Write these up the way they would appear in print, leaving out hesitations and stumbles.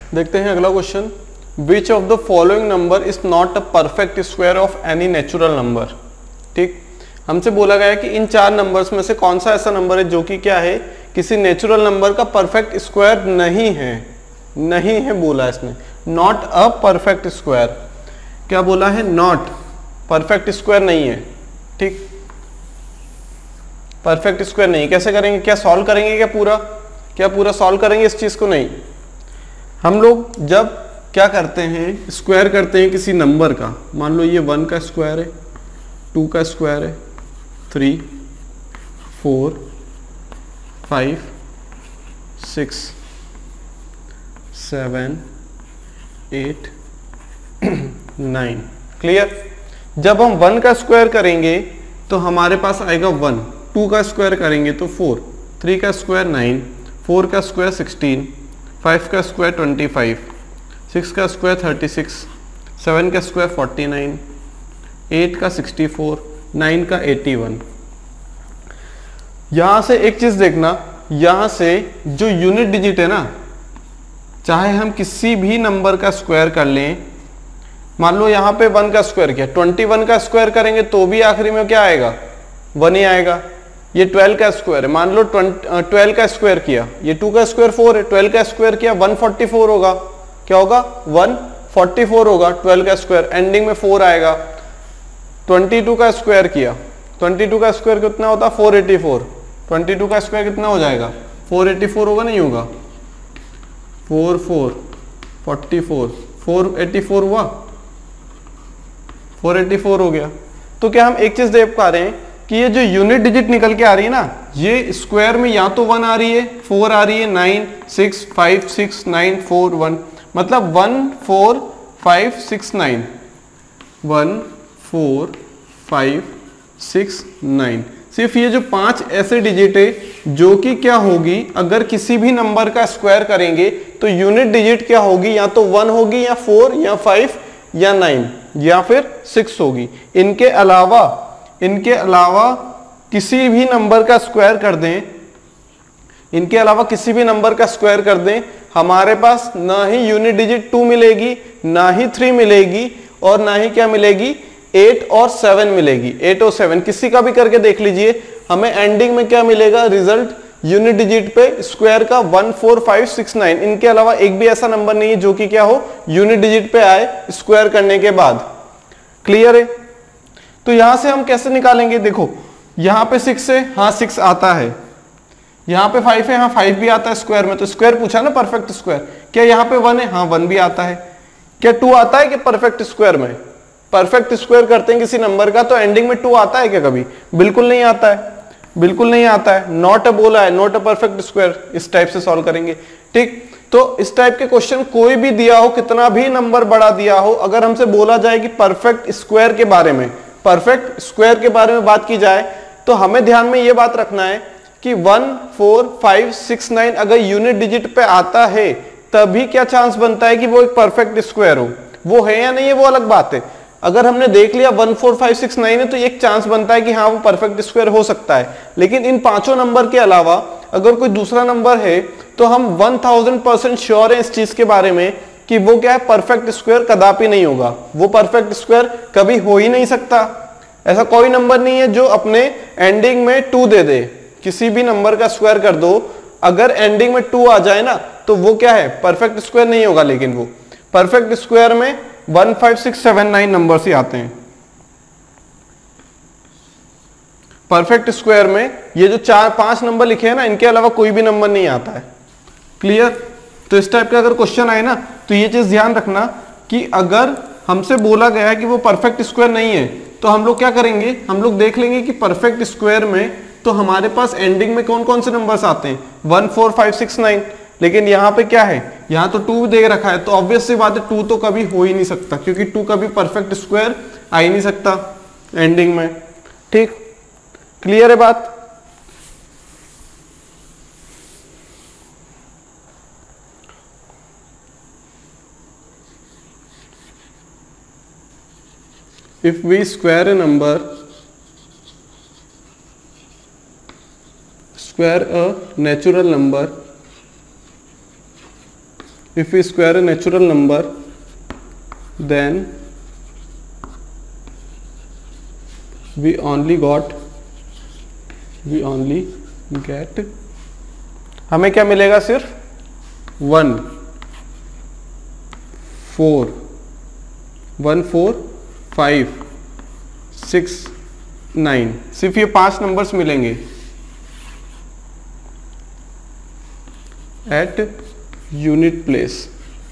देखते हैं अगला question, which of the following number is not a perfect square of any natural number. ठीक, हमसे बोला गया है कि इन चार नंबर्स में से कौन सा ऐसा नंबर है जो कि क्या है, किसी नेचुरल नंबर का परफेक्ट स्क्वायर नहीं है, नहीं है बोला इसने, नॉट अ परफेक्ट स्क्वायर। क्या बोला है, नॉट परफेक्ट स्क्वायर नहीं है। ठीक, परफेक्ट स्क्वायर नहीं, कैसे करेंगे, क्या सॉल्व करेंगे, क्या पूरा सॉल्व करेंगे इस चीज को, नहीं। हम लोग जब क्या करते हैं, स्क्वायर करते हैं किसी नंबर का, मान लो ये 1 का स्क्वायर है, 2 का स्क्वायर है, 3, 4, 5, 6, 7, 8, 9। क्लियर। जब हम 1 का स्क्वायर करेंगे तो हमारे पास आएगा 1, 2 का स्क्वायर करेंगे तो 4, 3 का स्क्वायर 9, 4 का स्क्वायर 16, 5 का स्क्वायर 25, 6 का स्क्वायर 36, 7 का स्क्वायर 49, 8 का 64, 9 का 81। यहां से एक चीज देखना, यहां से जो यूनिट डिजिट है ना, चाहे हम किसी भी नंबर का स्क्वायर कर लें, मान लो यहां पे 1 का स्क्वायर किया, 21 का स्क्वायर करेंगे तो भी आखिरी में क्या आएगा, 1 ही आएगा। ये 12 का स्क्वायर है, मान लो 12 का स्क्वायर किया, ये 2 का स्क्वायर 4 है, 12 का स्क्वायर किया 144 होगा, क्या होगा 144 होगा 12 का स्क्वायर, एंडिंग में 4 आएगा। 22 का स्क्वायर किया, 22 का स्क्वायर कितना होता, 484, 22 का स्क्वायर कितना हो जाएगा, 484 होगा, नहीं होगा, 4 4 44, 484 हुआ, 484 हो गया। तो क्या हम एक चीज देख पा रहे हैं कि ये जो यूनिट डिजिट निकल के आ रही है ना, ये स्क्वायर में या तो 1 आ रही है, 4 आ रही है, 9 6 5 6 9 4 1, मतलब 1 4 5 6 9, 1 4 5 6 9। सिर्फ ये जो 5 ऐसे डिजिट है जो कि क्या होगी, अगर किसी भी नंबर का स्क्वायर करेंगे तो यूनिट डिजिट क्या होगी, या तो 1 होगी, या 4 या 5 या 9 या फिर 6 होगी। इनके अलावा किसी भी नंबर का स्क्वायर कर दें, इनके अलावा किसी भी नंबर का स्क्वायर कर दें, हमारे पास ना ही यूनिट डिजिट 2 मिलेगी, ना ही 3 मिलेगी, और ना ही क्या मिलेगी, 8 और 7 मिलेगी। 8 और 7 किसी का भी करके देख लीजिए, हमें एंडिंग में क्या मिलेगा, रिजल्ट यूनिट डिजिट पे स्क्वायर का 1 4 5 6 9। इनके अलावा एक भी ऐसा नंबर नहीं है जो कि क्या हो, यूनिट डिजिट पे आए स्क्वायर करने के बाद। क्लियर है। तो यहां से हम कैसे निकालेंगे, देखो यहां पे 6 है, हाँ 6 आता है, यहां पे 5 है, हाँ 5 भी आता है स्क्वायर में, तो स्क्वायर पूछा ना परफेक्ट स्क्वायर। क्या यहाँ पे 1 है, हाँ 1 भी आता है। क्या 2 आता है कि परफेक्ट स्क्वायर में, परफेक्ट स्क्वायर करते हैं किसी नंबर का तो एंडिंग में 2 आता है क्या कभी, बिल्कुल नहीं आता है, बिल्कुल नहीं आता है। नॉट अ बोला है, नॉट अ परफेक्ट स्क्वायर, इस टाइप से सॉल्व करेंगे। ठीक, तो इस टाइप के क्वेश्चन कोई भी दिया हो, कितना भी नंबर बड़ा दिया हो, अगर हमसे बोला जाए कि परफेक्ट स्क्वायर के बारे में, परफेक्ट स्क्वायर के बारे में बात की जाए, तो हमें ध्यान में यह बात रखना है कि 1 4 5 6 9 अगर यूनिट डिजिट पे आता है तभी क्या चांस बनता है कि वो एक परफेक्ट स्क्वायर हो। वो है या नहीं है वो अलग बात है। अगर हमने देख लिया 1 4 5 6 9 है तो एक चांस बनता है कि हाँ वो परफेक्ट स्क्वायर हो सकता है। लेकिन इन पांचों नंबर के अलावा अगर कोई दूसरा नंबर है तो हम 1000% श्योर है इस चीज के बारे में कि वो क्या है, परफेक्ट स्क्वायर कदापि नहीं होगा। वो परफेक्ट स्क्वायर कभी हो ही नहीं सकता। ऐसा कोई नंबर नहीं है जो अपने एंडिंग में 2 दे दे। किसी भी नंबर का स्क्वायर कर दो, अगर एंडिंग में 2 आ जाए ना तो वो क्या है, परफेक्ट स्क्वायर नहीं होगा। लेकिन वो परफेक्ट स्क्वायर में 1 5 6 7 9 नंबर्स ही आते हैं। परफेक्ट स्क्वायर में ये जो 4 5 नंबर लिखे हैं ना, इनके अलावा कोई भी नंबर नहीं आता है। क्लियर। तो इस टाइप का अगर क्वेश्चन आए ना तो ये चीज ध्यान रखना कि अगर हमसे बोला गया है कि वो परफेक्ट स्क्वायर नहीं है तो हम लोग क्या करेंगे, हम लोग देख लेंगे कि परफेक्ट स्क्वायर में तो हमारे पास एंडिंग में कौन कौन से नंबर्स आते हैं, 1 4 5 6 9। लेकिन यहाँ पे क्या है, यहाँ तो 2 दे रखा है, तो ऑब्वियस सी बात है 2 तो कभी हो ही नहीं सकता, क्योंकि 2 कभी परफेक्ट स्क्वायर आ ही नहीं सकता एंडिंग में। ठीक, क्लियर है बात। If we square a number, square a natural number if we square a natural number then we only get हमें क्या मिलेगा, सिर्फ 1 4 1 4 5 6 9, सिर्फ ये 5 नंबर्स मिलेंगे एट यूनिट प्लेस।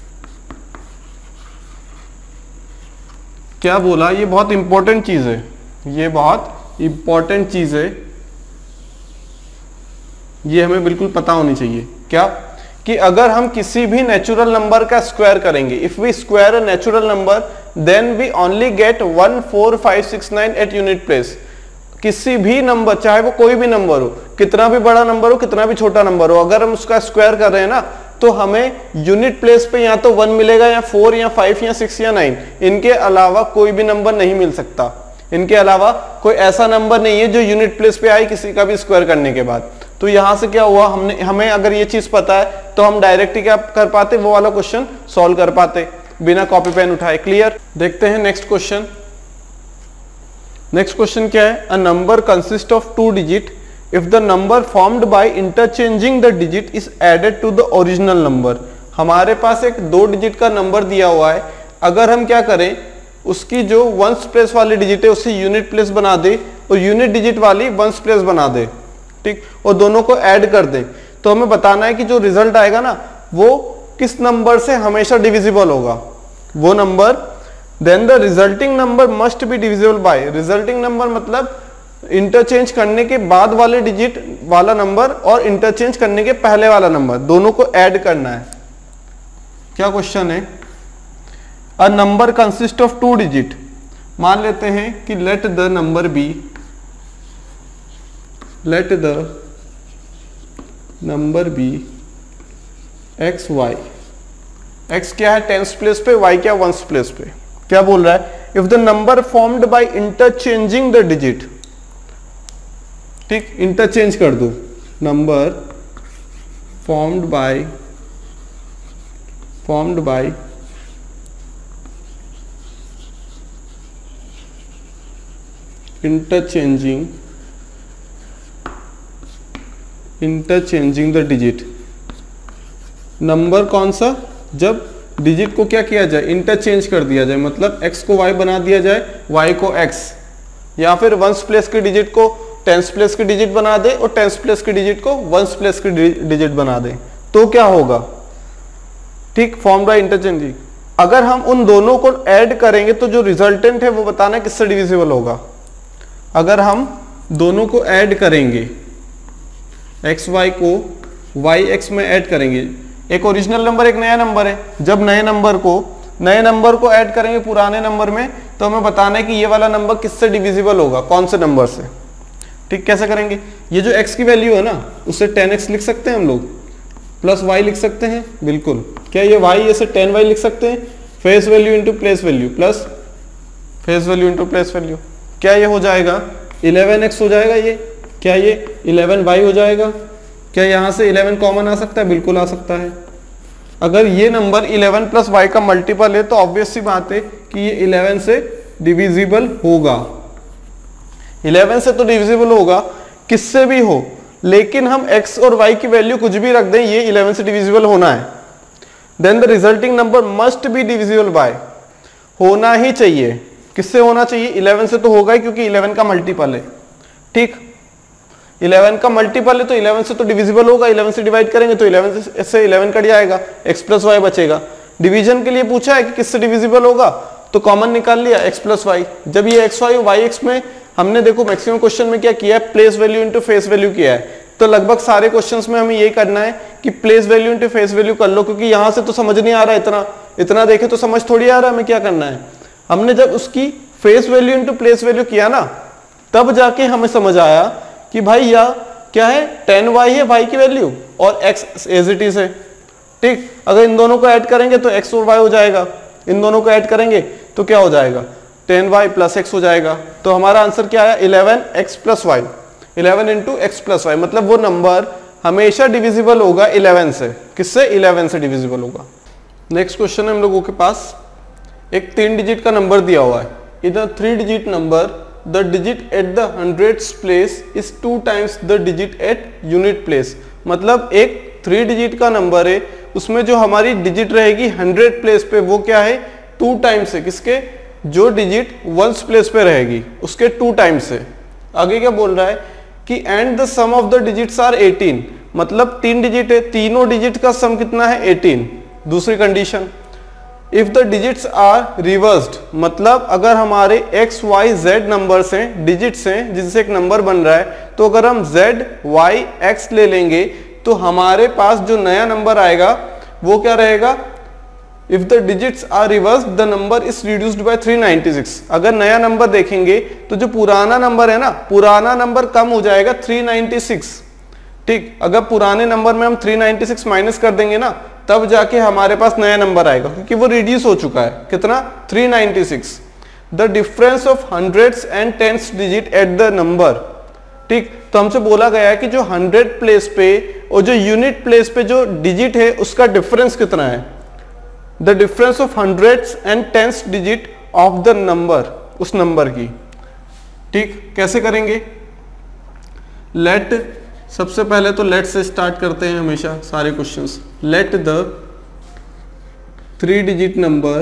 क्या बोला, ये बहुत इंपॉर्टेंट चीज है, ये बहुत इंपॉर्टेंट चीज है, ये हमें बिल्कुल पता होनी चाहिए। क्या कि अगर हम किसी भी नेचुरल नंबर का स्क्वायर करेंगे, if we square a natural number then we only get 1 4 5 6 9 eight unit place. किसी भी नंबर, चाहे वो कोई भी नंबर हो, कितना भी बड़ा नंबर हो, कितना भी छोटा नंबर हो, अगर हम उसका स्क्वायर कर रहे हैं ना, तो हमें यूनिट प्लेस पे या तो 1 मिलेगा या 4 या 5 या 6 या 9, इनके अलावा कोई भी नंबर नहीं मिल सकता। इनके अलावा कोई ऐसा नंबर नहीं है जो यूनिट प्लेस पे आए किसी का भी स्क्वायर करने के बाद। तो यहां से क्या हुआ, हमें अगर ये चीज पता है तो हम डायरेक्ट ही क्या कर पाते, वो वाला क्वेश्चन सॉल्व कर पाते बिना कॉपी पेन उठाए। क्लियर। देखते हैं नेक्स्ट क्वेश्चन। नेक्स्ट क्वेश्चन क्या है, a number consist of 2 digit if the number formed by interchanging the digit is added to the original number. हमारे पास एक 2 डिजिट का नंबर दिया हुआ है, अगर हम क्या करें, उसकी जो वंस प्लेस वाली डिजिट है उसे यूनिट प्लेस बना दे और यूनिट डिजिट वाली वंस प्लेस बना दे, ठीक, और दोनों को ऐड कर दे, तो हमें बताना है कि जो रिजल्ट आएगा ना वो किस नंबर से हमेशा डिविजिबल होगा, वो नंबर। Then the resulting number must be divisible by. Resulting number मतलब इंटरचेंज करने के बाद वाले डिजिट वाला नंबर और इंटरचेंज करने के पहले वाला नंबर, दोनों को ऐड करना है। क्या क्वेश्चन है, a number consist of 2 digit. मान लेते हैं कि let the number be x y. X क्या है टेंस प्लेस पे, वाई क्या वंस प्लेस पे। क्या बोल रहा है, if the number formed by interchanging the digit, ठीक, इंटरचेंज कर दो, number formed by interchanging the digit. Number कौन सा, जब डिजिट को क्या किया जाए, इंटरचेंज कर दिया जाए, मतलब x को y बना दिया जाए, y को x, या फिर वंस प्लेस के डिजिट को टेंस प्लेस की डिजिट बना दे और टेंस प्लेस की डिजिट को वंस प्लेस की डिजिट बना दे, तो क्या होगा, ठीक, फॉर्म बाय इंटरचेंजिंग। अगर हम उन दोनों को ऐड करेंगे तो जो रिजल्टेंट है वो बताना है किससे डिविजिबल होगा। अगर हम दोनों को ऐड करेंगे, एक्स वाई को वाई एक्स में ऐड करेंगे, एक ओरिजिनल नंबर एक नया नंबर है, जब नए नंबर को ऐड करेंगे पुराने नंबर में, तो हमें बताना है कि ये वाला नंबर किससे डिविजिबल होगा, कौन से नंबर से। ठीक, कैसे करेंगे, ये जो x की वैल्यू है ना उसे 10x लिख सकते हैं हम लोग, प्लस y लिख सकते हैं, बिल्कुल। क्या ये y ऐसे 10y लिख सकते हैं, face value into place value plus face value into place value. क्या ये हो जाएगा 11x हो जाएगा, ये क्या ये 11y हो जाएगा। क्या यहाँ से 11 कॉमन आ सकता है, बिल्कुल आ सकता है। अगर ये नंबर 11 प्लस y का मल्टीपल है तो ऑब्वियस सी बात है कि ये 11 से डिविजिबल होगा। 11 से तो डिविजिबल होगा, किससे भी हो, लेकिन हम x और y की वैल्यू कुछ भी रख दें, ये 11 से डिविजिबल होना है। Then the resulting number must be divisible by, होना ही चाहिए। किससे होना चाहिए, 11 से तो होगा ही, क्योंकि 11 का मल्टीपल है। ठीक, 11 का मल्टीपल है तो 11 से तो डिविजिबल होगा। 11 से डिवाइड करेंगे तो 11 से 11 कट जाएगा, x प्लस वाई बचेगा। डिवीजन के लिए पूछा है कि किससे डिविजिबल होगा, तो कॉमन निकाल लिया x प्लस वाई। जब ये x वाई वाई एक्स में हमने देखो मैक्सिमम क्वेश्चन में क्या किया है, place value into face value किया है। तो लगभग सारे क्वेश्चंस में हमें यही करना है कि place value into face value कर लो, क्योंकि यहां से तो समझ नहीं आ रहा, इतना देखे तो समझ थोड़ी आ रहा है हमें क्या करना है। हमने जब उसकी face value into place value किया ना, तब जाके हमें समझ आया कि भाई यह क्या है, 10y है y की वैल्यू और x एज इट इज है। ठीक, अगर इन दोनों को ऐड करेंगे तो x और y हो जाएगा, इन दोनों को ऐड करेंगे तो क्या हो जाएगा, 10y प्लस x हो जाएगा। तो हमारा आंसर क्या आया, 11x plus y, 11 into x plus y. मतलब वो नंबर हमेशा डिविजिबल होगा 11 से। किससे, 11 से डिविजिबल होगा। नेक्स्ट क्वेश्चन है हम लोगों के पास, एक 3 डिजिट का नंबर दिया हुआ है। In a 3 digit number the digit at the hundreds place is 2 times the digit at unit place. मतलब एक 3 डिजिट का नंबर है, उसमें जो हमारी डिजिट रहेगी 100 प्लेस पे वो क्या है 2 टाइम्स है, किसके, जो डिजिट वंस प्लेस पे रहेगी उसके 2 टाइम्स है। आगे क्या बोल रहा है कि and the sum of the digits are 18, मतलब 3 डिजिट है, तीनों डिजिट का सम कितना है 18। दूसरी condition, if the digits are reversed, मतलब अगर हमारे x y z नंबर्स हैं, डिजिट्स हैं जिससे एक नंबर बन रहा है, तो अगर हम z y x ले लेंगे तो हमारे पास जो नया नंबर आएगा वो क्या रहेगा, if the digits are reversed the number is reduced by 396। अगर नया नंबर देखेंगे तो जो पुराना नंबर है ना, पुराना नंबर कम हो जाएगा 396। ठीक, अगर पुराने नंबर में हम 396 माइनस कर देंगे ना, तब जाके हमारे पास नया नंबर आएगा, क्योंकि वो रिड्यूस हो चुका है, कितना 396। The difference of hundreds and tens digit at the number. ठीक, तो हमसे बोला गया है कि जो 100 प्लेस पे और जो यूनिट प्लेस पे जो डिजिट है उसका डिफरेंस कितना है। The difference of hundreds and tens digit of the number, उस नंबर की। ठीक, कैसे करेंगे, लेट, सबसे पहले तो लेट से स्टार्ट करते हैं हमेशा सारे questions. Let the 3 digit number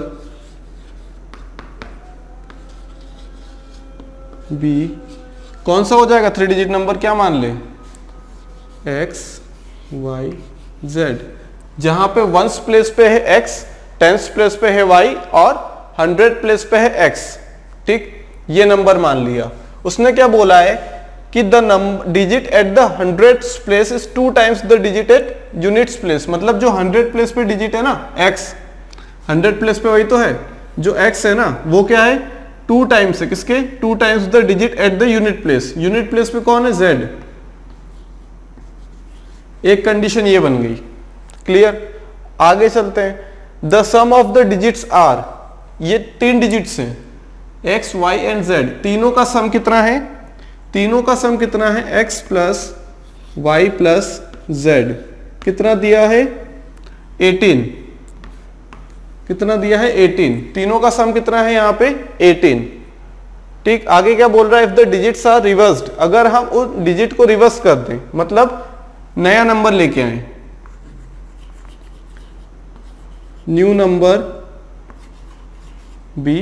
be, कौन सा हो जाएगा 3 डिजिट नंबर, क्या मान ले, x y z, जहां पे वंस प्लेस पे है x, टेंस प्लेस पे है y और 100 प्लेस पे है x। ठीक, ये नंबर मान लिया। उसने क्या बोला है कि the digit at the hundreds place is 2 times the digit at units place. मतलब जो 100 प्लेस पे डिजिट है ना x, 100 प्लेस पे वही तो है, जो x है ना वो क्या है 2 टाइम्स है, किसके, 2 times the digit at the unit place. Unit place पे कौन है, z। एक कंडीशन ये बन गई, क्लियर। आगे चलते हैं, the sum of the digits are, ये 3 डिजिट्स हैं x y एंड z, तीनों का सम कितना है, तीनों का सम कितना है x plus y plus z, कितना दिया है 18, कितना दिया है 18, तीनों का सम कितना है यहाँ पे 18। ठीक, आगे क्या बोल रहा है, if the digits are reversed, अगर हम उस डिजिट को रिवर्स कर दें, मतलब नया नंबर लेके आए, new number be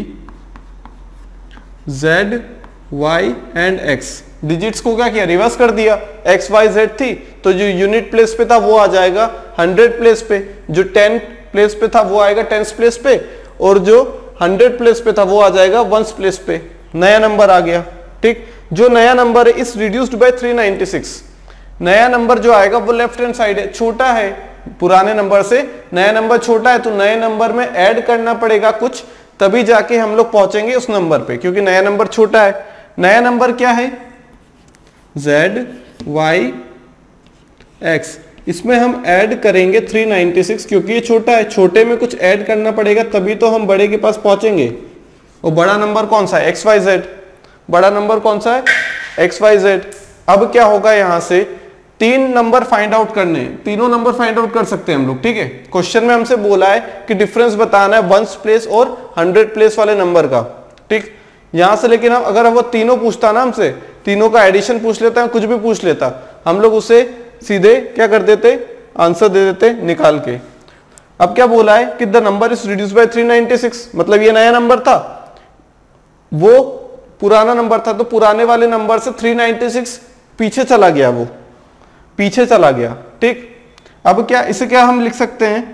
z y and x, digits को क्या किया, रिवर्स कर दिया। x y z थी तो जो यूनिट प्लेस पे था वो आ जाएगा 100 प्लेस पे, जो 10 प्लेस पे था वो आएगा 10 प्लेस पे, और जो 100 प्लेस पे था वो आ जाएगा 1 प्लेस पे। नया नंबर आ गया। ठीक, जो नया नंबर है इस रिड्यूस्ड बाय 396, नया नंबर जो आएगा वो लेफ्ट हैंड साइड है, छोटा है पुराने नंबर से, नया नंबर छोटा है, तो नए नंबर में ऐड करना पड़ेगा कुछ, तभी जाके हम लोग पहुंचेंगे उस नंबर पे, क्योंकि नया नंबर छोटा है। नया नंबर क्या है, z y x, इसमें हम ऐड करेंगे 396, क्योंकि ये छोटा है, छोटे में कुछ ऐड करना पड़ेगा तभी तो हम बड़े के पास पहुंचेंगे। और बड़ा नंबर कौन सा है, x y z, बड़ा नंबर कौन सा है x y z। अब क्या होगा, यहां से 3 नंबर फाइंड आउट करने हैं, तीनों नंबर फाइंड आउट कर सकते हैं हम लोग। ठीक है, क्वेश्चन में हमसे बोला है कि डिफरेंस बताना है वंस प्लेस और 100 प्लेस वाले नंबर का। ठीक, यहां से लेकिन हम अगर वो तीनों पूछता ना हमसे, तीनों का एडिशन पूछ लेता है, कुछ भी पूछ लेता, हम लोग उसे सीधे क्या कर देते, आंसर दे देते निकाल के। अब क्या बोला है कि the number is reduce by 396, मतलब ये नया नंबर था, वो पुराना नंबर था, तो पुराने वाले नंबर से 396 पीछे चला गया, वो पीछे चला गया। ठीक, अब क्या, इसे क्या हम लिख सकते हैं,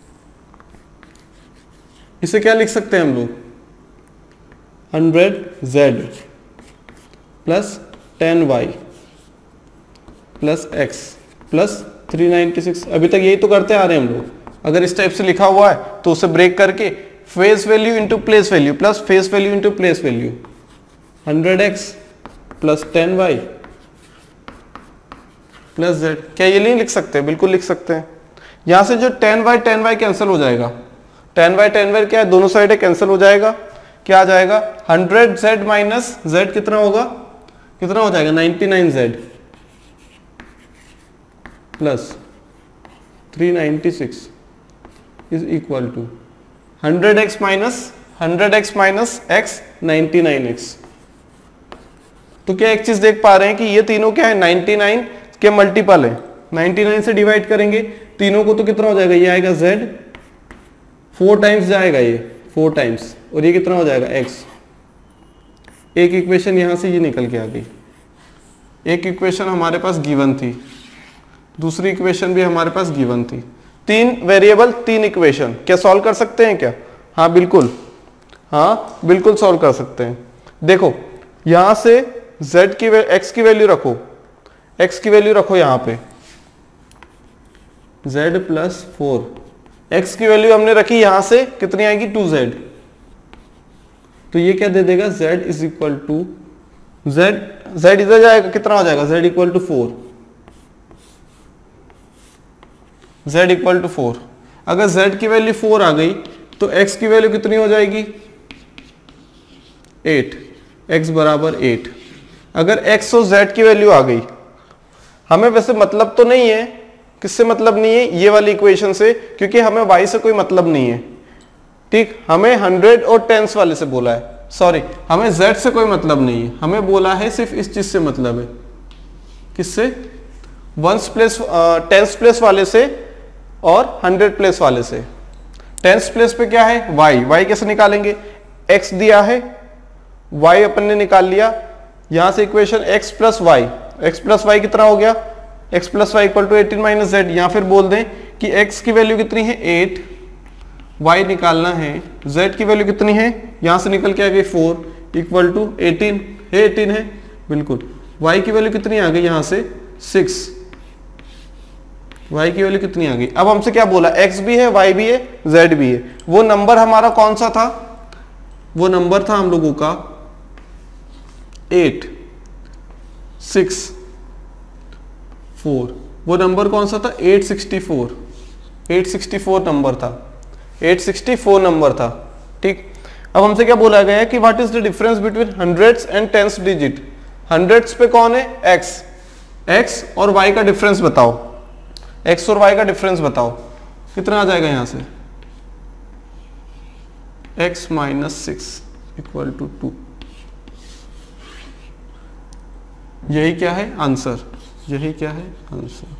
इसे क्या लिख सकते हैं हम लोग, 100z plus 10y plus x plus 396। अभी तक यही तो करते आ रहे हैं हम लोग। अगर इस टाइप से लिखा हुआ है तो उसे ब्रेक करके face value into place value plus face value into place value, 100x plus 10y plus z। क्या ये नहीं लिख सकते, बिल्कुल लिख सकते हैं। यहां से जो 10y कैंसिल हो जाएगा, 10y क्या है, दोनों साइड कैंसिल हो जाएगा, क्या आ जाएगा 100z माइनस z, कितना होगा, कितना हो जाएगा 99z plus 396 is equal to 100x minus x 99x। तो क्या एक चीज देख पा रहे हैं कि ये तीनों क्या है 99 के मल्टीपल है। 99 से डिवाइड करेंगे तीनों को तो कितना हो जाएगा, ये आएगा z 4 टाइम्स जाएगा, ये 4 टाइम्स, और ये कितना हो जाएगा x। एक इक्वेशन यहां से ये निकल के आ गई। एक इक्वेशन हमारे पास गिवन थी, दूसरी इक्वेशन भी हमारे पास गिवन थी। 3 वेरिएबल 3 इक्वेशन, क्या सॉल्व कर सकते हैं क्या? हाँ बिल्कुल, हाँ बिल्कुल सॉल्व कर सकते हैं। देखो यहां से z की x की वैल्यू रखो, x की वैल्यू रखो यहां पे z प्लस 4, x की वैल्यू हमने रखी यहां से कितनी आएगी 2z, तो ये क्या दे देगा z is equal to z इधर जाएगा कितना हो जाएगा z equal to 4, z equal to 4। अगर z की वैल्यू 4 आ गई तो x की वैल्यू कितनी हो जाएगी 8, x बराबर 8। अगर x और z की वैल्यू आ गई, हमें वैसे मतलब तो नहीं है, किससे मतलब नहीं है, ये वाली इक्वेशन से, क्योंकि हमें y से कोई मतलब नहीं है, ठीक। हमें 100 और टेंस वाले से बोला है, सॉरी हमें z से कोई मतलब नहीं है, हमें बोला है सिर्फ इस चीज से मतलब है, किससे, 1s प्लेस 10s प्लेस वाले से और 100 प्लेस वाले से। 10s प्लेस पे क्या है y कैसे निकालेंगे, x दिया है, y अपन ने निकाल लिया, यहां से इक्वेशन x प्लस वाई कितना हो गया, x plus y equal to 18 minus z। या फिर बोल दें कि x की वैल्यू कितनी है 8, y निकालना है, z की वैल्यू कितनी है, यहां से निकल के आ गई 4 इक्वल टू 18 है, 18 है बिल्कुल। y की वैल्यू कितनी आ गई यहां से 6, y की वैल्यू कितनी आ गई। अब हमसे क्या बोला, x भी है, y भी है, z भी है। वो नंबर हमारा कौन सा था, वो नंबर था हम लोगों का 8 6 4, वो नंबर कौन सा था 864 नंबर था, 864 नंबर था, ठीक। अब हमसे क्या बोला गया है कि what is the difference between hundreds and tens digit. Hundreds पे कौन है x और y का डिफरेंस बताओ, x और y का डिफरेंस बताओ, कितना आ जाएगा यहां से x माइनस 6 इक्वल टू 2। यही क्या है आंसर, यही क्या है आंसर।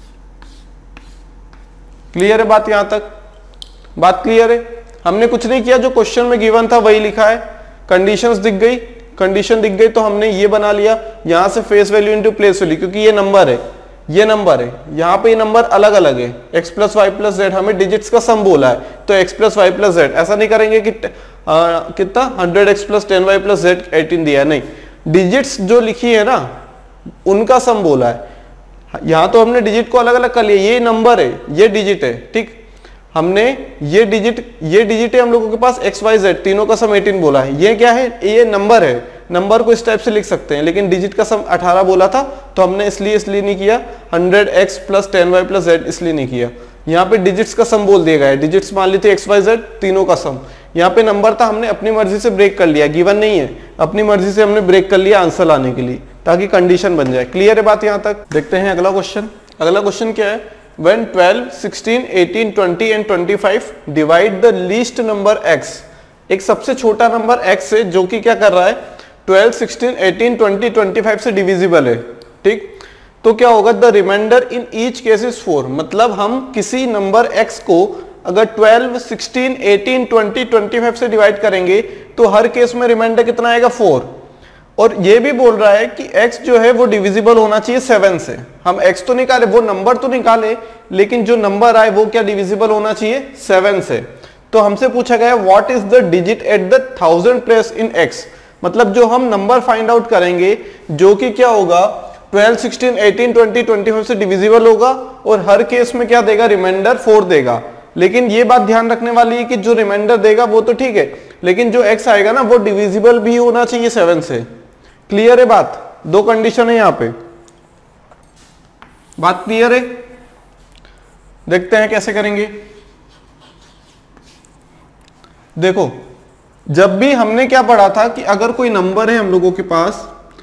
क्लियर है बात, यहां तक बात क्लियर है। हमने कुछ नहीं किया, जो क्वेश्चन में गिवन था वही लिखा है। कंडीशंस दिख गई, कंडीशन दिख गई तो हमने ये बना लिया, यहां से face value into place value, क्योंकि ये नंबर है, ये नंबर है, यहाँ पे ये नंबर अलग अलग है, x plus y plus z, हमें डिजिट्स का सम बोला है, तो x plus y plus z. ऐसा नहीं करेंगे कि कितना 100x plus 10y plus Z 18 दिया, नहीं, डिजिट्स जो लिखी है ना उनका सम बोला है। यहां तो हमने डिजिट को अलग अलग कर लिया, ये नंबर है, ये डिजिट है, ठीक। हमने ये डिजिट है हम लोगों के पास x y z, तीनों का सम 18 बोला है। ये क्या है, ये नंबर है, नंबर को इस टाइप से लिख सकते हैं, लेकिन डिजिट का सम 18 बोला था, तो हमने इसलिए नहीं किया 100x plus 10y plus z, इसलिए नहीं किया। यहाँ पे डिजिट्स का सम बोल दिया गया है, डिजिट्स मान ली थी x y z, तीनों का सम। यहाँ पे नंबर था, हमने अपनी मर्जी से ब्रेक कर लिया, गिवन नहीं है, अपनी मर्जी से हमने ब्रेक कर लिया आंसर लाने के लिए, ताकि कंडीशन बन जाए। क्लियर है बात यहाँ तक। देखते हैं अगला क्वेश्चन। अगला क्वेश्चन क्या है, when 12 16 18 20 and 25 divide the least number x, एक सबसे छोटा नंबर x है जो कि क्या कर रहा है 12 16 18 20 25 से डिविजिबल है, ठीक। तो क्या होगा, the remainder in each case is 4, मतलब हम किसी नंबर x को अगर 12 16 18 20 25 से डिवाइड करेंगे तो हर केस में रिमाइंडर कितना आएगा 4। और ये भी बोल रहा है कि x जो है वो डिविजिबल होना चाहिए 7 से। हम x तो निकाले, वो नंबर तो निकाले, लेकिन जो नंबर आए वो क्या डिविजिबल होना चाहिए 7 से। तो हमसे पूछा गया what is the digit at the 1000 प्लेस इन x, मतलब जो हम नंबर फाइंड आउट करेंगे जो कि क्या होगा 12 16 18 20 25 से डिविजिबल होगा, और हर केस में क्या देगा, रिमाइंडर 4 देगा। लेकिन ये बात ध्यान रखने वाली है कि जो रिमाइंडर देगा वो तो ठीक है, लेकिन जो x आएगा ना वो डिविजिबल भी होना चाहिए 7 से। क्लियर है बात, दो कंडीशन है यहां पे, बात क्लियर है। देखते हैं कैसे करेंगे। देखो, जब भी हमने क्या पढ़ा था कि अगर कोई नंबर है हम लोगों के पास,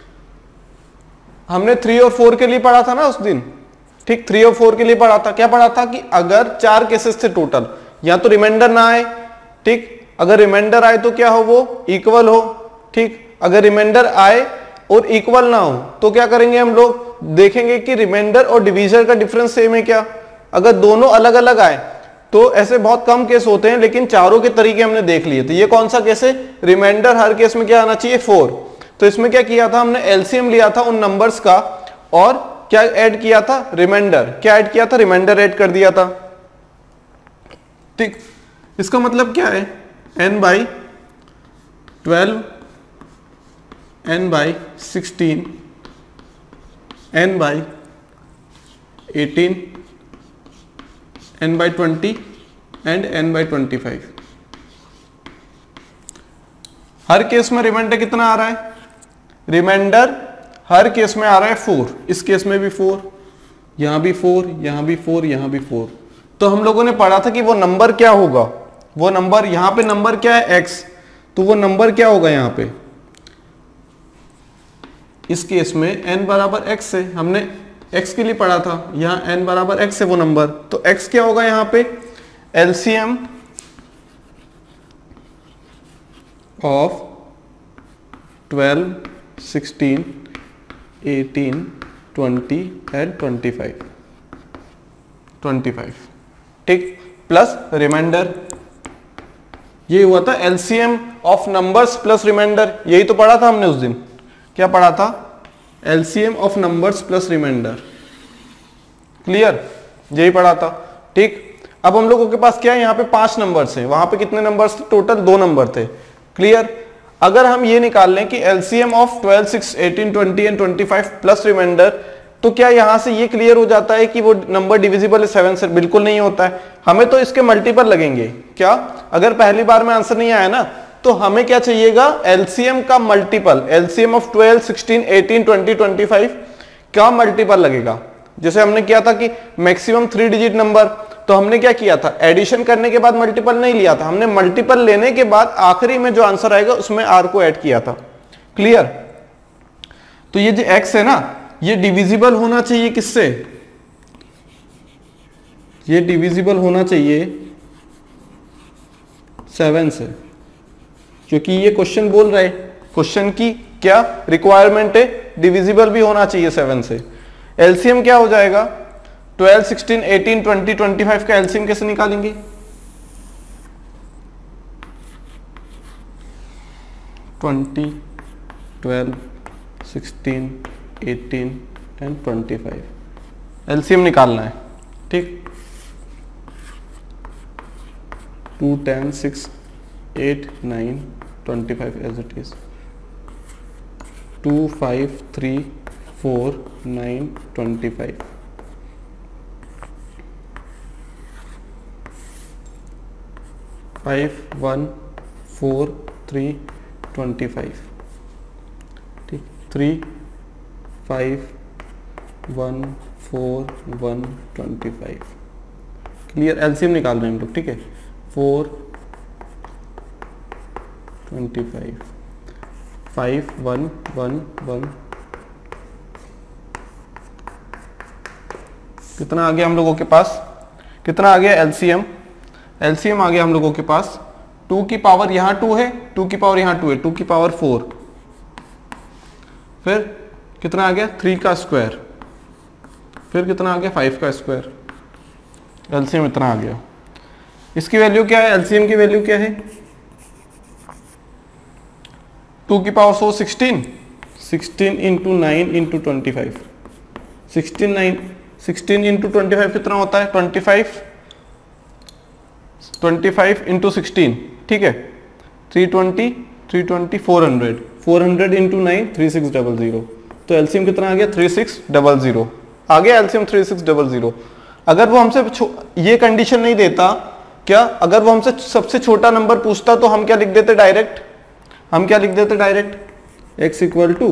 हमने 3 और 4 के लिए पढ़ा था ना उस दिन, ठीक, 3 और 4 के लिए पढ़ा था। क्या पढ़ा था कि अगर 4 केसेस थे टोटल, या तो रिमाइंडर ना आए, ठीक, अगर रिमाइंडर आए तो क्या हो, वो इक्वल हो, ठीक, अगर रिमाइंडर आए और इक्वल ना हो तो क्या करेंगे हम लोग, देखेंगे कि रिमाइंडर और डिवीजर का डिफरेंस सेम है क्या। अगर दोनों अलग अलग आए तो ऐसे बहुत कम केस होते हैं, लेकिन चारों के तरीके हमने देख लिए थे। ये कौन सा केस है, रिमाइंडर हर केस में क्या आना चाहिए 4। तो इसमें क्या किया था हमने, एलसीएम लिया था उन नंबर्स का और क्या ऐड किया था, रिमाइंडर, क्या ऐड किया था, रिमाइंडर ऐड कर दिया था, ठीक। इसका मतलब क्या है, n/12, n/16, n/18, n/20 and n/25। हर केस में रिमाइंडर कितना आ रहा है, रिमाइंडर हर केस में आ रहा है 4, इस केस में भी 4, यहां भी 4, यहां भी 4, यहां भी 4। तो हम लोगों ने पढ़ा था कि वो नंबर क्या होगा, वो नंबर, यहां पे नंबर क्या है x, तो वो नंबर क्या होगा यहां पे, इस केस में n बराबर x है, हमने x के लिए पढ़ा था, यहां n बराबर x है वो नंबर, तो x क्या होगा यहां पे, एलसीएम ऑफ 12, 16, 18, 20 एंड 25, ठीक, प्लस रिमाइंडर। ये हुआ था LCM of numbers plus remainder, यही तो पढ़ा था हमने उस दिन, क्या पढ़ा था, LCM of numbers plus remainder, clear, यही पढ़ा था, ठीक। अब हम लोगों के पास क्या है, यहाँ पे 5 नंबर्स हैं, वहां पे कितने नंबर्स थे, टोटल 2 नंबर थे, क्लियर। अगर हम ये निकाल लें कि LCM of 12, 6, 18, 20 and 25 plus remainder, तो क्या यहां से ये क्लियर हो जाता है कि वो नंबर डिविजिबल है 7 से, बिल्कुल नहीं होता है, हमें तो इसके मल्टीपल लगेंगे। क्या, अगर पहली बार में आंसर नहीं आया ना, तो हमें क्या चाहिएगा, एलसीएम का मल्टीपल, एलसीएम ऑफ 12, 16, 18, 20, 25 का मल्टीपल लगेगा। जैसे हमने किया था कि मैक्सिमम 3 डिजिट नंबर, तो हमने क्या किया था, एडिशन करने के बाद मल्टीपल नहीं लिया था, हमने मल्टीपल लेने के बाद आखिरी में जो आंसर आएगा उसमें आर को ऐड किया था, क्लियर। तो ये जो x है ना, ये डिविजिबल होना चाहिए किससे, ये डिविजिबल होना चाहिए 7 से, क्योंकि ये क्वेश्चन बोल रहा है, क्वेश्चन की क्या रिक्वायरमेंट है, डिविजिबल भी होना चाहिए 7 से। एलसीएम क्या हो जाएगा, 12, 16, 18, 20, 25 का एलसीएम कैसे निकालेंगे, 20, 12, 16, 18 एंड 25 एलसीएम निकालना है, ठीक। 2, 10, 6, 8, 9, 25 as it is, 2, 5, 3, 4, 9, 25, 5, 1, 4, 3, 25, ठीक, 3, 5, 1, 4, 1, 25, क्लियर। एलसीएम निकाल रहे हैं हम लोग, ठीक है, 4, 25, 5, 1, 1, 1, कितना आ गया हम लोगों के पास, कितना आ गया एलसीएम, एलसीएम आ गया हम लोगों के पास 2 की पावर यहां 2 है, 2 की पावर यहां 2 है, 2 की पावर 4, फिर कितना आ गया 3 का स्क्वायर, फिर कितना आ गया 5 का स्क्वायर, एलसीएम इतना आ गया। इसकी वैल्यू क्या है, एलसीएम की वैल्यू क्या है, 2 की पावर 4 16, 16 इंटू 9 इंटू 25, 16 इंटू 25 कितना होता है 25, 25 इंटू 16, ठीक है, 320, 320, 400, 400 इंटू 9, 3600, तो एलसीएम कितना आ गया 3600 आ गया एलसीएम 3600। अगर वो हमसे ये कंडीशन नहीं देता, क्या अगर वो हमसे सबसे छोटा नंबर पूछता तो हम क्या लिख देते डायरेक्ट, हम क्या लिख देते direct, x equal to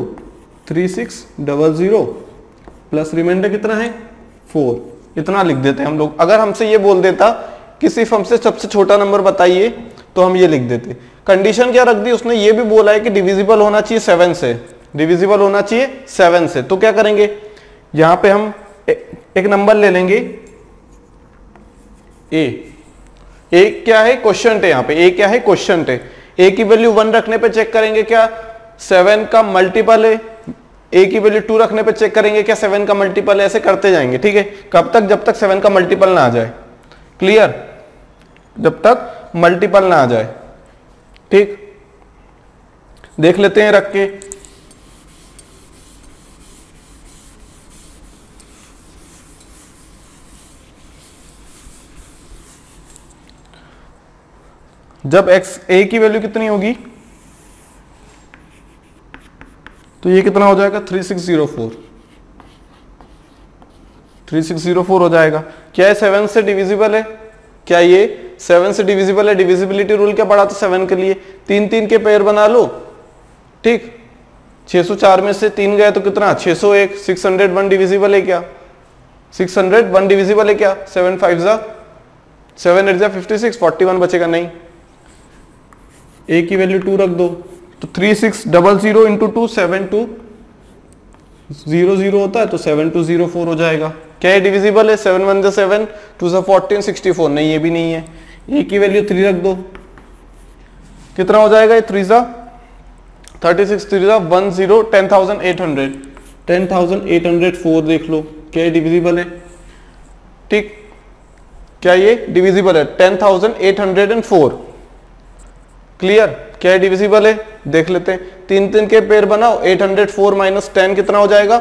3600 plus remainder कितना है 4, इतना लिख देते हम लोग। अगर हमसे ये बोल देता कि सिर्फ हमसे सबसे छोटा नंबर बताइए तो हम ये लिख देते। कंडीशन क्या रख दी उसने, ये भी बोला है कि डिविजिबल होना चाहिए 7 से, डिविजिबल होना चाहिए 7 से। तो क्या करेंगे, यहां पे हम एक नंबर ले लेंगे a, ए क्या है, क्वेश्चन है, यहाँ पे ए क्या है, क्वेश्चन है। ए की वैल्यू 1 रखने पे चेक करेंगे क्या 7 का मल्टीपल है, ए की वैल्यू 2 रखने पे चेक करेंगे क्या 7 का मल्टीपल है, ऐसे करते जाएंगे। ठीक है, कब तक, जब तक 7 का मल्टीपल ना आ जाए। क्लियर, जब तक मल्टीपल ना आ जाए। ठीक, देख लेते हैं रख के। जब x a की वैल्यू कितनी होगी तो ये कितना हो जाएगा 3604 हो जाएगा। क्या है 7 से डिविजिबल है, क्या ये 7 से डिविजिबल है। डिविजिबिलिटी रूल क्या पढ़ा था 7 के लिए, 3 के पेयर बना लो। ठीक, 604 में से 3 गए तो कितना 601। 601 डिविजिबल है क्या, 601 डिविजिबल है क्या, 7 5 जा 7 8 जा 56, 41 बचेगा नहीं। ए की वैल्यू 2 रख दो तो 3600 इंटू 2 7200 होता है तो 7204 हो जाएगा। क्या है डिविजिबल है, 7 1 7 2 14 64, नहीं ये भी नहीं है। ए की वैल्यू 3 रख दो, कितना हो जाएगा, 3 36 3 10 10800 10804 देख लो, क्या ये डिविजिबल है। ठीक, क्या ये डिविजिबल है 10804। क्लियर, क्या है डिविजिबल है, देख लेते हैं। 3 के पेयर बनाओ, 804 माइनस 10 कितना हो जाएगा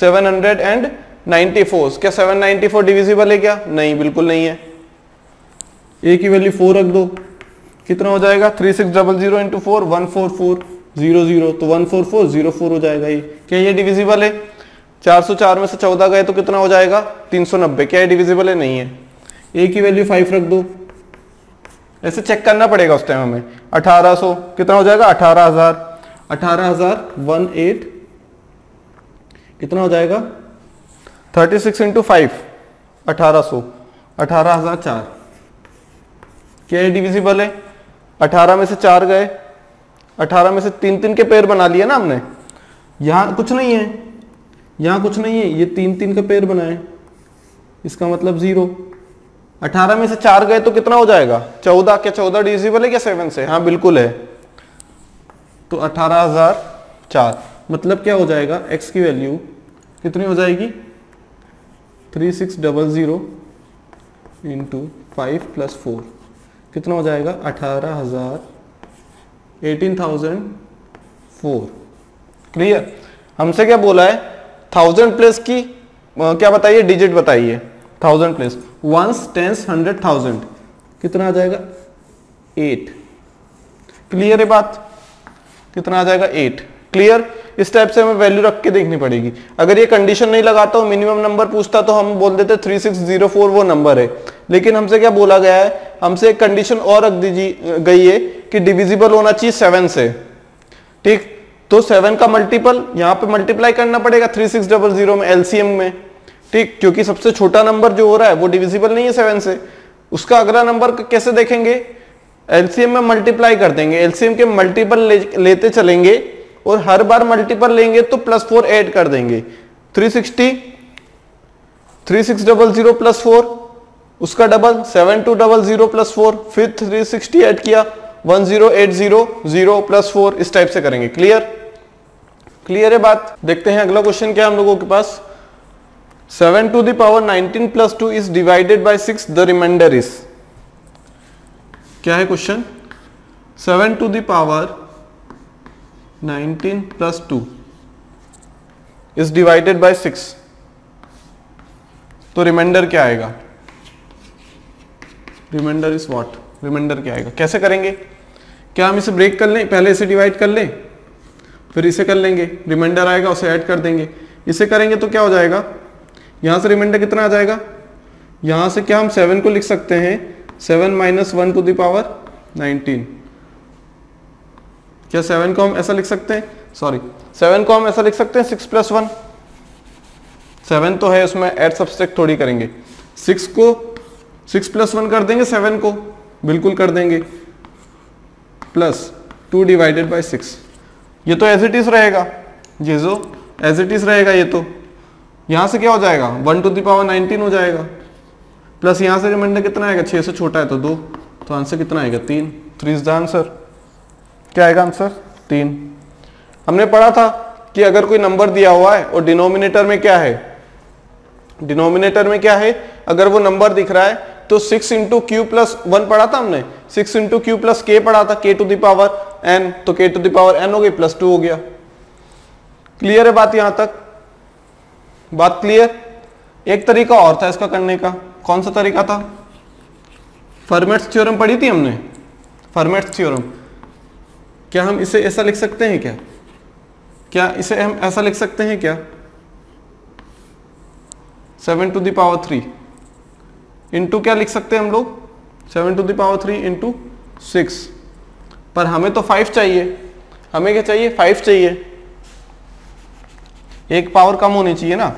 794। क्या 794 डिविजिबल है क्या, नहीं बिल्कुल नहीं है। ए की वैल्यू 4 रख दो, कितना हो जाएगा 3600 इंटू 4 14400 तो 14404 हो जाएगा ये। क्या ये डिविजिबल है, 404 में से 14 गए तो कितना हो जाएगा 390। क्या ये डिविजिबल है, नहीं है। ए की वैल्यू 5 रख दो, ऐसे चेक करना पड़ेगा उस टाइम हमें। 1800 कितना हो जाएगा 18000 कितना हो जाएगा 36 इंटू 5 1800 18004। क्या ये डिविजिबल है, 18 में से 4 गए, 18 में से 3 के पेयर बना लिए ना हमने। यहां कुछ नहीं है, यहां कुछ नहीं है, ये 3 का पेयर बनाए, इसका मतलब 0। 18 में से 4 गए तो कितना हो जाएगा 14। क्या 14 डिविजिबल है क्या 7 से, हाँ बिल्कुल है। तो 18004 मतलब क्या हो जाएगा, x की वैल्यू कितनी हो जाएगी 3600 इंटू 5 + 4 कितना हो जाएगा 18,004। क्लियर, हमसे क्या बोला है 1000 प्लेस की क्या बताइए, डिजिट बताइए। 1000 प्लेस 1s 10s 100,000 कितना आ जाएगा 8। क्लियर है बात, कितना आ जाएगा 8। क्लियर, इस टाइप से हमें वैल्यू रख के देखनी पड़ेगी। अगर ये कंडीशन नहीं लगाता हो, मिनिमम नंबर पूछता तो हम बोल देते 3604 वो नंबर है। लेकिन हमसे क्या बोला गया है, हमसे एक कंडीशन और रख दी गई है कि डिविजिबल होना चाहिए 7 से। ठीक, तो 7 का मल्टीपल यहाँ पे मल्टीप्लाई करना पड़ेगा 3600 में, एलसीएम में। ठीक, क्योंकि सबसे छोटा नंबर जो हो रहा है वो डिविजिबल नहीं है 7 से। उसका अगला नंबर कैसे देखेंगे, एलसीएम में मल्टीप्लाई कर देंगे, एलसीएम के मल्टीपल लेते चलेंगे और हर बार मल्टीपल लेंगे तो +4 ऐड कर देंगे। 3600 + 4 उसका डबल 7200 + 4 फिर 360 ऐड किया 10800 + 4 इस टाइप से करेंगे। क्लियर, क्लियर है बात। देखते हैं अगला क्वेश्चन क्या है हम लोगों के पास। 7 to the power 19 + 2 is divided by 6, the remainder is। क्या है question, 7 to the power 19 + 2 is divided by 6, तो रिमाइंडर क्या आएगा, रिमाइंडर इज व्हाट, रिमाइंडर क्या आएगा, कैसे करेंगे। क्या हम इसे ब्रेक कर लें, पहले इसे डिवाइड कर लें फिर इसे कर लेंगे, रिमाइंडर आएगा उसे ऐड कर देंगे। इसे करेंगे तो क्या हो जाएगा, यहां से रिमाइंडर कितना आ जाएगा, यहां से क्या हम 7 को लिख सकते हैं 7 - 1 to the power 19। क्या 7 को हम ऐसा लिख सकते हैं, सॉरी 7 को हम ऐसा लिख सकते हैं 6 + 1। 7 तो है उसमें ऐड सब्सट्रैक्ट थोड़ी करेंगे, 6 + 1 कर देंगे 7 को, बिल्कुल कर देंगे, +2 डिवाइडेड बाई 6। ये तो एज इट इज रहेगा, ये जो एज इट इज रहेगा ये तो। यहां से क्या हो जाएगा 1 to the power 19 हो जाएगा, प्लस यहां से रिमाइंडर कितना आएगा 6 से छोटा है तो 2, तो आंसर कितना आएगा 3। 3 इज द आंसर। क्या आएगा आंसर 3। हमने पढ़ा था कि अगर कोई नंबर दिया हुआ है और डिनोमिनेटर में क्या है, डिनोमिनेटर में क्या है, अगर वो नंबर दिख रहा है तो 6 इंटू क्यू प्लस 1 पढ़ा था हमने, 6 इंटू क्यू प्लस के पढ़ा था, k to the power n, तो k to the power n हो गई प्लस 2 हो गया। क्लियर है बात यहां तक? बात क्लियर? एक तरीका और था इसका करने का। कौन सा तरीका था? फर्मेट्स थ्योरम पढ़ी थी हमने, फर्मेट्स थ्योरम। क्या हम इसे ऐसा लिख सकते हैं क्या? क्या इसे हम ऐसा लिख सकते हैं क्या? 7 टू द पावर 3 इंटू क्या लिख सकते हैं हम लोग? 7 टू द पावर 3 इंटू 6। पर हमें तो 5 चाहिए। हमें क्या चाहिए? 5 चाहिए। एक पावर कम होनी चाहिए ना,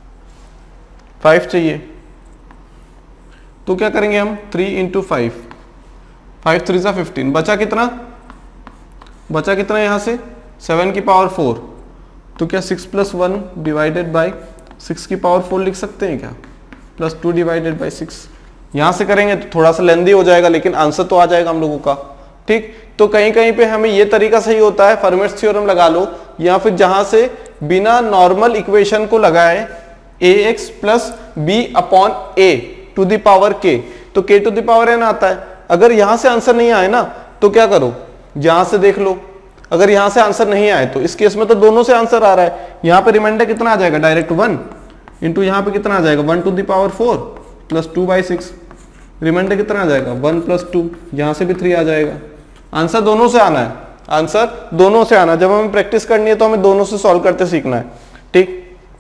5 चाहिए। तो क्या करेंगे हम? 3 इंटू 5, 5 3 सा 15, बचा कितना? बचा कितना यहां से? 7 की पावर 4। तो क्या 6 प्लस 1 डिवाइडेड बाई 6 की पावर 4 लिख सकते हैं क्या? Plus 2 divided by 6। यहां से करेंगे तो थोड़ा सा लेंदी हो जाएगा, लेकिन आंसर तो आ जाएगा हम लोगों का। ठीक, तो कहीं कहीं पे हमें ये तरीका सही होता है, फर्मेट्स थ्योरम लगा लो, या फिर जहां से बिना नॉर्मल इक्वेशन को लगाए ax plus b upon a to the power k, तो k to the power n आता है। अगर यहां से आंसर नहीं आए ना तो क्या करो, यहां से देख लो। अगर यहां से आंसर नहीं आए तो इस केस में तो दोनों से आंसर आ रहा है। यहां पे रिमाइंडर कितना आ जाएगा? डायरेक्ट 1 इंटू यहां पे कितना आ जाएगा? 1 to the power 4 plus 2 by 6। Remainder कितना आ जाएगा? 1 प्लस 2। यहां से भी 3 आ जाएगा। आंसर दोनों से आना है, आंसर दोनों से आना। जब हमें प्रैक्टिस करनी है तो हमें दोनों से सॉल्व करते सीखना है। ठीक,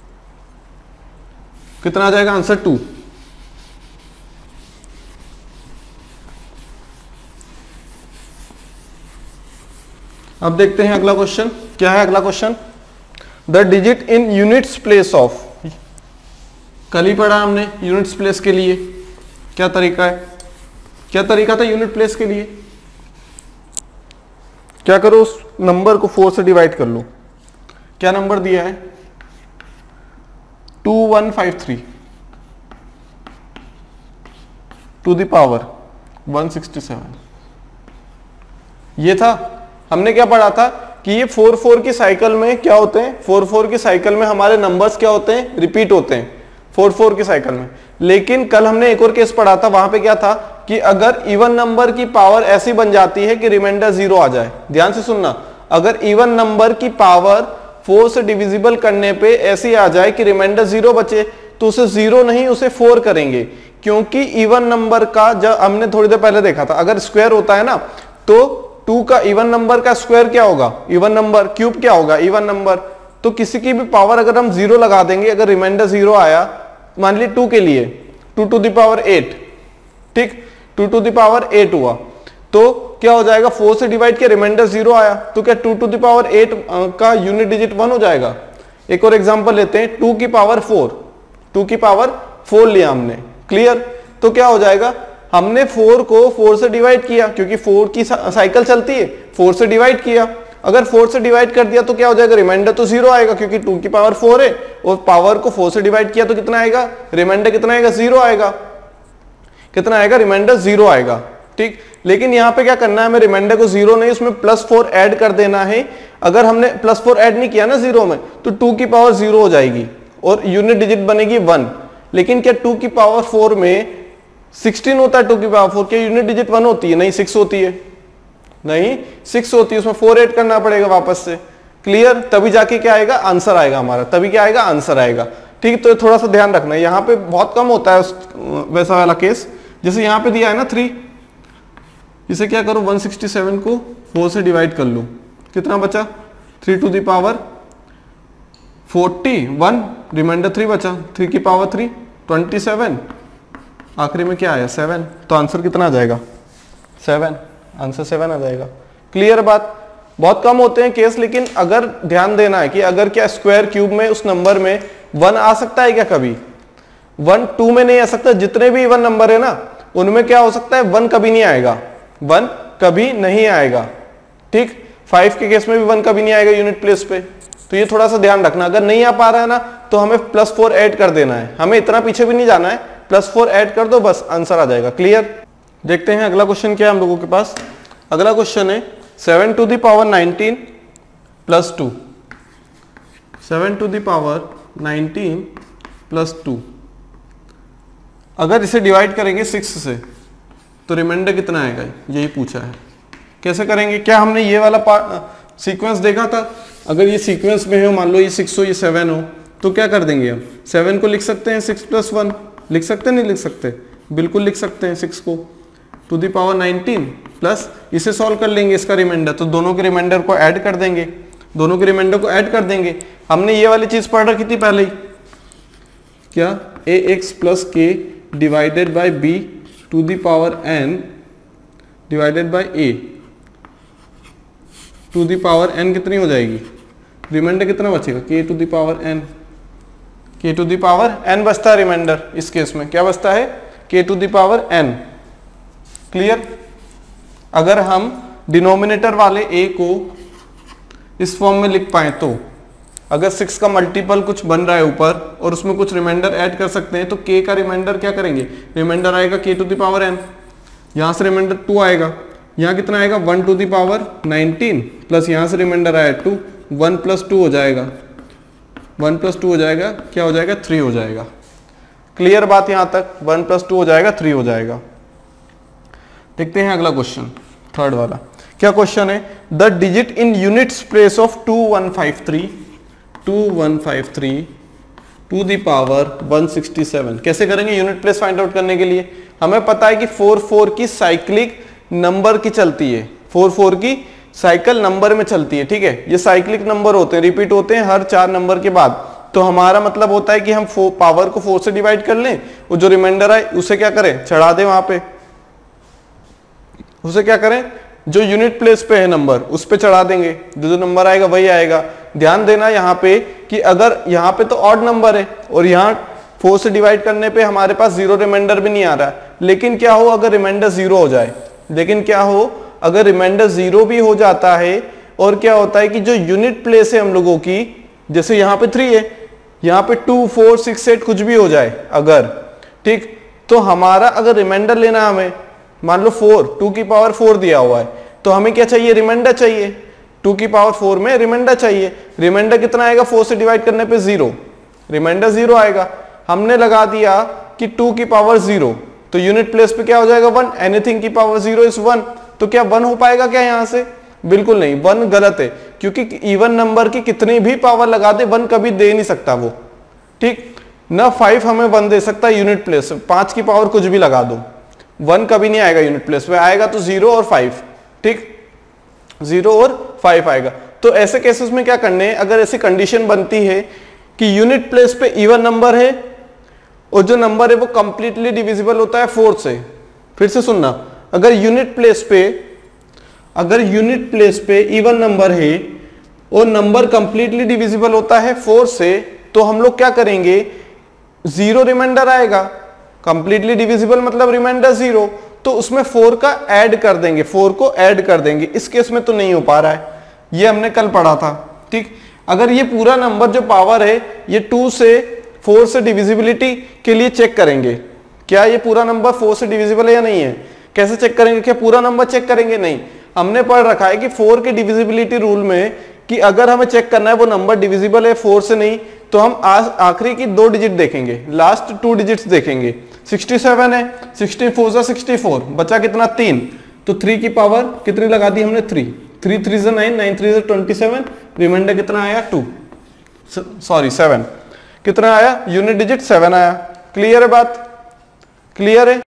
कितना आ जाएगा आंसर? 2। अब देखते हैं अगला क्वेश्चन। क्या है अगला question? The digit in units place of, कल ही पढ़ा हमने यूनिट्स प्लेस के लिए क्या तरीका है, क्या तरीका था यूनिट प्लेस के लिए? क्या करो, उस नंबर को 4 से डिवाइड कर लो। क्या नंबर दिया है? 2153 टू द पावर 167। ये था। हमने क्या पढ़ा था कि ये 4-4 की साइकिल में क्या होते हैं? 4-4 की साइकिल में हमारे नंबर्स क्या होते हैं? रिपीट होते हैं 4-4 की साइकिल में। लेकिन कल हमने एक और केस पढ़ा था, वहां पे क्या था कि अगर इवन नंबर की पावर ऐसी बन जाती है कि रिमाइंडर 0 आ जाए। ध्यान से सुनना, अगर इवन नंबर की पावर 4 से डिविजिबल करने पे ऐसी आ जाए कि रिमाइंडर 0 बचे, तो उसे 0 नहीं, उसे 4 करेंगे। क्योंकि इवन नंबर का, जब हमने थोड़ी देर पहले देखा था, अगर स्क्वायर होता है ना तो 2 का इवन नंबर का स्क्वायर क्या होगा? Even number. क्यूब क्या होगा? Even number. तो किसी की भी पावर अगर हम 0 लगा देंगे, अगर रिमाइंडर 0 आया, मान ली 2 के लिए 2 टू द पावर 8, ठीक, 2 टू द पावर 8 हुआ, तो क्या हो जाएगा? 4 से डिवाइड किया, रिमाइंडर 0 आया, तो क्या 2 टू द पावर 8 का यूनिट डिजिट 1 हो जाएगा? एक और एग्जांपल लेते हैं, 2 की पावर 4, 2 की पावर 4 लिया हमने। क्लियर? तो क्या हो जाएगा? हमने 4 को 4 से डिवाइड किया, क्योंकि 4 की साइकिल चलती है, 4 से डिवाइड किया। अगर 4 से डिवाइड कर दिया तो क्या हो जाएगा? रिमाइंडर तो 0 आएगा, क्योंकि 2 की पावर 4 है, और पावर को 4 से डिवाइड किया तो कितना आएगा? रिमाइंडर कितना आएगा? 0 आएगा। कितना आएगा? रिमाइंडर 0 आएगा। ठीक, लेकिन यहां पे क्या करना है? हमें रिमाइंडर को 0 नहीं, उसमें +4 ऐड कर देना है। अगर हमने +4 ऐड नहीं किया ना 0 में, तो 2 की पावर 0 हो जाएगी और यूनिट डिजिट बनेगी 1। लेकिन क्या 2 की पावर 4 में 16 होता है? 2 की पावर 4, क्या यूनिट डिजिट 1 होती है? नहीं, 6 होती है। नहीं, 6 होती है, उसमें 4 ऐड करना पड़ेगा वापस से। क्लियर? तभी जाके क्या आएगा? आंसर आएगा हमारा। तभी क्या आएगा? आंसर आएगा। ठीक, तो थोड़ा सा ध्यान रखना है, यहाँ पे बहुत कम होता है वैसा वाला केस। जैसे यहाँ पे दिया है ना 3, इसे क्या करो? 167 को 4 से डिवाइड कर लो, कितना बचा? 3 टू द पावर 41, रिमाइंडर 3 बचा, 3 की पावर 3 27, आखिरी में क्या आया? 7। तो आंसर कितना आ जाएगा? 7। आंसर 7 आ जाएगा। क्लियर बात? बहुत कम होते हैं केस, लेकिन अगर ध्यान देना है कि अगर क्या स्क्वायर क्यूब में उस नंबर में 1 आ सकता है क्या? कभी 1 2 में नहीं आ सकता। जितने भी इवन नंबर है ना, उनमें क्या हो सकता है? 1 कभी नहीं आएगा, 1 कभी नहीं आएगा। ठीक, 5 के केस में भी 1 कभी नहीं आएगा यूनिट प्लेस पे। तो ये थोड़ा सा ध्यान रखना। अगर नहीं आ पा रहा है ना, तो हमें +4 ऐड कर देना है। हमें इतना पीछे भी नहीं जाना है, +4 ऐड कर दो, बस आंसर आ जाएगा। क्लियर? देखते हैं अगला क्वेश्चन क्या है हम लोगों के पास। अगला क्वेश्चन है 7 to the power 19 plus 2। 7 to the power 19 plus 2, अगर इसे डिवाइड करेंगे 6 से तो रिमाइंडर कितना आएगा, यही पूछा है। कैसे करेंगे? क्या हमने ये वाला सीक्वेंस देखा था? अगर ये सीक्वेंस में हो, मान लो ये 6 हो ये 7 हो, तो क्या कर देंगे हम? 7 को लिख सकते हैं 6 + 1, लिख सकते नहीं लिख सकते? बिल्कुल लिख सकते हैं। 6 को टू द पावर 19 प्लस इसे सॉल्व कर लेंगे इसका रिमाइंडर, तो दोनों के रिमाइंडर को ऐड कर देंगे, दोनों के रिमाइंडर को ऐड कर देंगे। हमने ये वाली चीज पढ़ रखी थी पहले ही, क्या? ax + k divided by b to the power n divided by a to the power n कितनी हो जाएगी? रिमाइंडर कितना बचेगा? k to the power n, k to the power n बचता है रिमाइंडर। इस केस में क्या बचता है? k to the power n। Clear? अगर हम डिनोमिनेटर वाले a को इस फॉर्म में लिख पाए तो अगर 6 का मल्टीपल कुछ बन रहा है ऊपर और उसमें कुछ रिमाइंडर ऐड कर सकते हैं, तो k का रिमाइंडर क्या करेंगे? रिमाइंडर आएगा k to the power n, यहां से रिमाइंडर 2 आएगा, यहाँ कितना आएगा? 1 टू द पावर 19 प्लस यहाँ से रिमाइंडर आया 2, 1 + 2 हो जाएगा, 1 + 2 हो जाएगा, क्या हो जाएगा? 3 हो जाएगा। क्लियर बात यहाँ तक? 1 + 2 हो जाएगा, 3 हो जाएगा। देखते हैं अगला क्वेश्चन, थर्ड वाला। क्या क्वेश्चन है? The digit in units place of 2153 to the power 167। कैसे करेंगे यूनिट प्लेस फाइंड आउट करने के लिए? हमें पता है कि 4 की साइक्लिक नंबर की चलती है, 4 की साइकिल नंबर में चलती है, ठीक है? ये साइक्लिक नंबर होते हैं, रिपीट होते हैं हर 4 नंबर के बाद। तो हमारा मतलब होता है कि हम पावर को 4 से डिवाइड कर लें और जो रिमाइंडर आए उसे क्या करें? चढ़ा दें वहां पे। उसे क्या करें? जो यूनिट प्लेस पे है नंबर उस पे चढ़ा देंगे, जो नंबर आएगा वही आएगा। ध्यान देना यहाँ पे कि अगर यहाँ पे तो ऑड नंबर है और यहाँ 4 से डिवाइड करने पे हमारे पास 0 रिमाइंडर भी नहीं आ रहा है, लेकिन क्या हो अगर रिमाइंडर 0 हो जाए? लेकिन क्या हो अगर रिमाइंडर 0 भी हो जाता है और क्या होता है कि जो यूनिट प्लेस है हम लोगों की, जैसे यहाँ पे 3 है, यहाँ पे 2, 4, 6, 8 कुछ भी हो जाए अगर, ठीक? तो हमारा अगर रिमाइंडर लेना हमें, मान लो 4, 2 की पावर 4 दिया हुआ है, तो हमें क्या चाहिए? रिमाइंडर चाहिए। 2 की पावर 4 में रिमाइंडर चाहिए। रिमाइंडर कितना आएगा? 4 से डिवाइड करने पे 0, रिमाइंडर 0 आएगा। हमने लगा दिया कि 2 की पावर 0, तो यूनिट प्लेस पे क्या हो जाएगा? 1। एनीथिंग की पावर 0 इज 1, तो क्या 1 हो पाएगा क्या यहां से? बिल्कुल नहीं, 1 गलत है, क्योंकि इवन नंबर की कितनी भी पावर लगा दे 1 कभी दे नहीं सकता वो, ठीक? ना 5 हमें 1 दे सकता यूनिट प्लेस, 5 की पावर कुछ भी लगा दो, 1 कभी नहीं आएगा यूनिट प्लेस पे, आएगा तो 0 और 5, ठीक? 0 और 5 आएगा। तो ऐसे केसेस में क्या करने हैं? अगर ऐसी कंडीशन बनती है कि यूनिट प्लेस पे इवन नंबर है और जो नंबर है वो कंप्लीटली डिविजिबल होता है 4 से। फिर से सुनना, अगर यूनिट प्लेस पे इवन नंबर है और नंबर कंप्लीटली डिविजिबल होता है 4 से, तो हम लोग क्या करेंगे? 0 रिमाइंडर आएगा, कंप्लीटली डिविजिबल मतलब रिमाइंडर 0, तो उसमें 4 का ऐड कर देंगे, 4 को ऐड कर देंगे। इस केस में तो नहीं हो पा रहा है, ये हमने कल पढ़ा था, ठीक? अगर ये पूरा नंबर जो पावर है ये 2 से 4 से डिविजिबिलिटी के लिए चेक करेंगे, क्या ये पूरा नंबर 4 से डिविजिबल है या नहीं है? कैसे चेक करेंगे? क्या पूरा नंबर चेक करेंगे? नहीं, हमने पढ़ रखा है कि 4 के डिविजिबिलिटी रूल में कि अगर हमें चेक करना है वो नंबर डिविजिबल है 4 से नहीं, तो हम आखिरी की 2 डिजिट देखेंगे, लास्ट 2 डिजिट्स देखेंगे। 67 है, 16 4 जा 64, बचा कितना? 3, तो 3 की पावर कितनी लगा दी हमने? 3, 3 3 जा 9, 9 3 जा 27, रिमाइंडर कितना आया? 7। कितना आया? यूनिट डिजिट 7 आया। क्लियर है बात? क्लियर है?